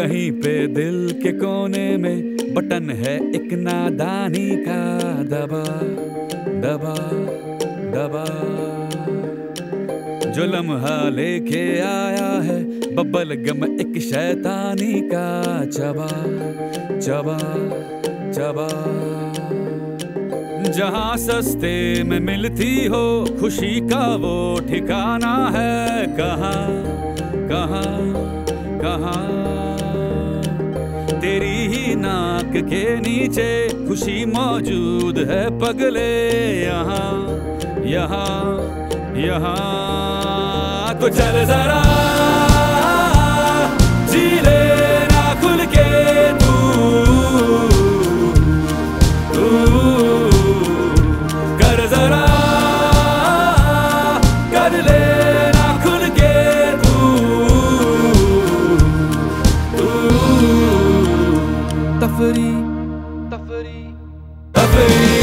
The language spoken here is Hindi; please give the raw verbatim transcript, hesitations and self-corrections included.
कहीं पे दिल के कोने में बटन है एक नादानी का, दबा दबा दबा, जो लम्हा लेके आया है बबल गम एक शैतानी का, चबा चबा चबा। जहाँ सस्ते में मिलती हो खुशी का वो ठिकाना है, कहाँ कहाँ कहाँ। तेरी ही नाक के नीचे खुशी मौजूद है पगले, यहाँ यहाँ यहाँ। तो चल जरा जी ले ना खुल के तू तू, कर जरा कर ले ना खुल के तू तू। तफरी तफरी तफरी